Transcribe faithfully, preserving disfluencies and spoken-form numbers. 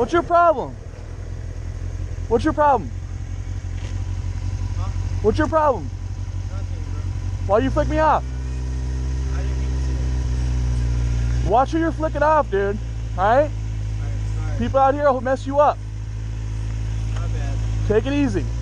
What's your problem? What's your problem? Huh? What's your problem? Nothing, bro. Why you flick me off? I didn't mean to. Watch who you're flicking off, dude. Alright? Alright, sorry. People out here will mess you up. My bad. Take it easy.